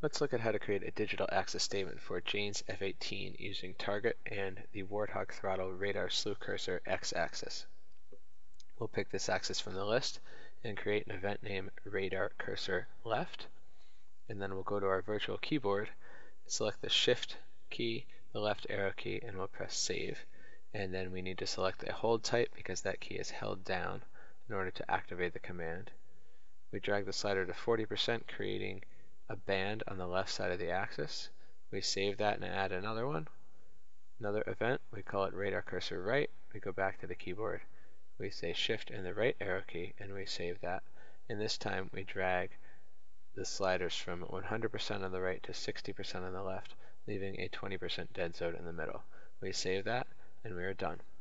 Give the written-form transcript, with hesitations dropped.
Let's look at how to create a digital access statement for Jane's F-18 using target and the Warthog throttle radar slew cursor x-axis. We'll pick this axis from the list and create an event named radar cursor left, and then we'll go to our virtual keyboard, select the shift key, the left arrow key, and we'll press save. And then we need to select a hold type because that key is held down in order to activate the command. We drag the slider to 40%, creating a band on the left side of the axis. We save that and add another one, another event. We call it radar cursor right. We go back to the keyboard. We say shift and the right arrow key, and we save that. And this time we drag the sliders from 100% on the right to 60% on the left, leaving a 20% dead zone in the middle. We save that, and we are done.